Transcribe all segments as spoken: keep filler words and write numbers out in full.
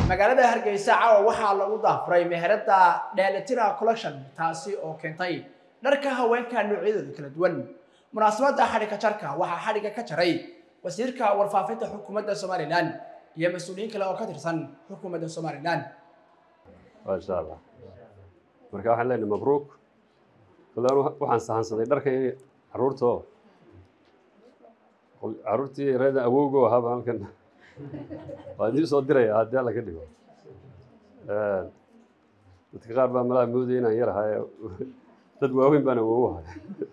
magaalada Hargeysa caawa waxaa lagu daafuray meherada Dheelitira Collection taasi oo keentay dharka haweenka noocyadooda kala duwan. Munaasabadda xadhigga jarka waxaa xadhigga ka jaray wasiirka warfaafinta xukuumadda Somaliland iyo mas'uuliyiin kale oo ka tirsan xukuumadda Somaliland. ما شاء الله. marka waxaan leenahay mabruuk. Kulaan waxaan sahansaday dharka caruurto. caruurtii reeda awoogo ahaa halkan. Waa dib soo diray hadda la ka dhigo. Ee dadka qaar baa malaha moodayay inaan yar ahay. Dad waaweyn baan awoogo ahay.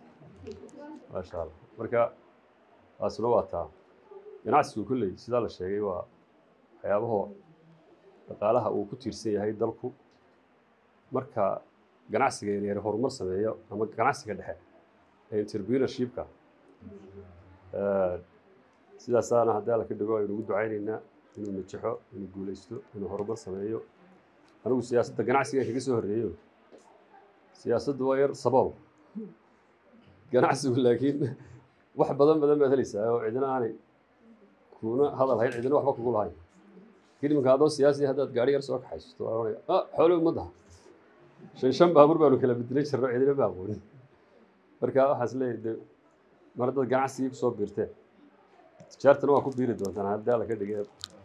ما شاء الله. marka aslo wata. ganacsigu kulli sida la sheegay waa waxyaabaha dhaqaalaha uu ku tiirsan yahay dalku marka ganacsiga yaryar horumar sameeyo ama ganacsiga dhexe ee entrepreneurship-ka ee sidaas aan hadda la ka dhigo ay ugu ducaynaynaa inuu najaxo inuu guuleysto inuu horumar sameeyo anigu siyaasadda ganacsiga kaga soo horeeyo siyaasaddu waa yar sabab ganacsigu laakiin wax badan badan baad helaysaa oo cidina aanay kuna hadal hayn cidina waxba kugu lahayn كلمة هذا سياسي هذا قاعد يرسل حاجة آه حلو مضى شن شن بابور بانو كلا بدريش الرعي اللي بابور بركة حصلي مرة الجناح سيب صوب بيرته شرط أنا أكون بيرد وأنا هذا لك كده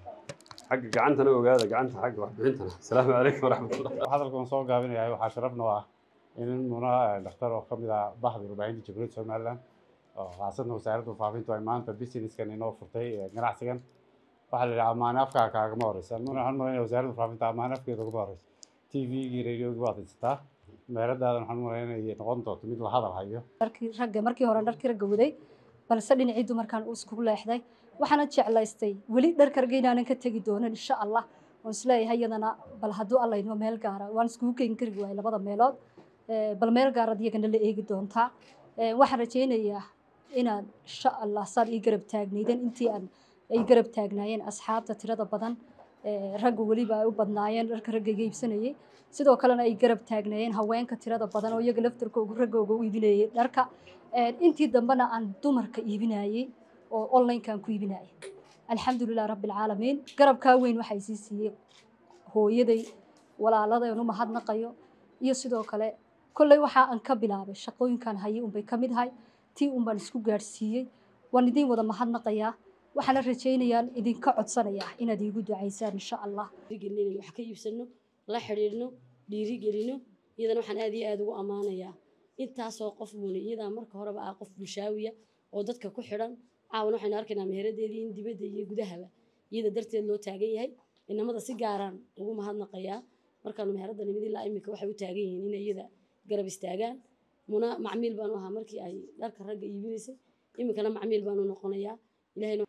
حق جعنتنا وهذا جعنت حق واحد بنتنا السلام عليكم ورحمة الله هذا الكونسول قابل يعني وحشرفنا إن المنا الاختار وخمسة بحث ربعين جبريل سومالان عاصرنا وسعرت وفافين تويمان تبيسين كان ينوف فرتي جناح سكن waxa la yiraahdaa amaanafka kaaga maaraysan mana waxaan maleeyaa wasaaradda faafinta amaanafkeeda ugu maaraysan T V-ga radio-ga waa haystaa meeradaadan waxaan maleeyaa inay noqon doonto mid la hadal hayo markii ragga markii hore dharkii ragga waday balse dhinacii dumarkan uu isku leexday waxaana jeclaystay wali dharka ragga inaan ka tagi doono insha Allah oo isleeyahay iyadana bal haduu Allah inoo meel gaara waan isku keen kari waay labada meelood bal meel gaar ah iyagana la eegi doonta waxaan rajaynayaa inaan insha Allah saar ii garab taagneedan intii aan ay garab taagnaayeen asxaabta tirada badan ee rag waliba ay u badnaayeen dharka ragga iibsanayay sidoo kalena ay garab taagnaayeen haweenka tirada badan oo iyaga laftirkooda raggooga u iibinayay dharka ee intii dambana aan dumarka iibinayay oo online kan ku iibinayay alxamdulillah rabbil caalamiin garabka weyn waxay sii siiyay hooyaday walaaladay oo mahadnaqayo iyo sidoo kale kullay waxa aan ka bilaabay shaqooyinkan hayay un bay kamid ahay tii un baan isku gaarsiiyay waan idin wada mahadnaqayaa waxaan rajaynayaa idinka codsanayaa inaad iigu ducaysaan insha Allah digilin wax ka iibsano la xiriirno dhiiri gelino iyadana waxaan aad iyo aad ugu amaanayaa intaas oo qof muuliyada marka horeba ah qof bulshaawiya oo dadka ku xiran caawan waxaan arkaynaa meeradeedii in dibadda iyo gudahaba iyada darteed loo taagan yahay inamada si gaaran ugu mahadnaqayaa markaan meerada nimid ilaa imika waxay u taagan yihiin in iyada garab istaagaan muna macmiil baan ahaa markii ay dharka ragga iibinaysay imikana macmiil baan u noqonayaa ilaahayna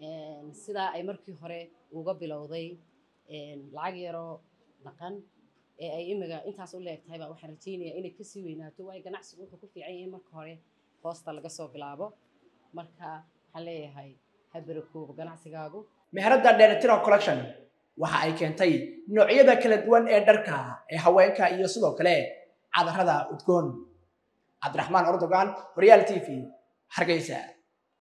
sida ay markii hore uga bilowday lacag yaro dhaqan ee ay imiga intaas u leegtahay baa waxaan rajaynayaa inay ka sii weynaato way ganacsigu wuxuu ku fiican yahay marka hore hoosta laga soo bilaabo marka waxaan leeyahay habarkooga ganacsigaagu meherada Dheelitira Collection waxa ay keentay noocyada kala duwan ee dharka ee haweenka iyo sidoo kale cadarada udgoon Cabdiraxmaan Erdogan Royal T V Hargeysa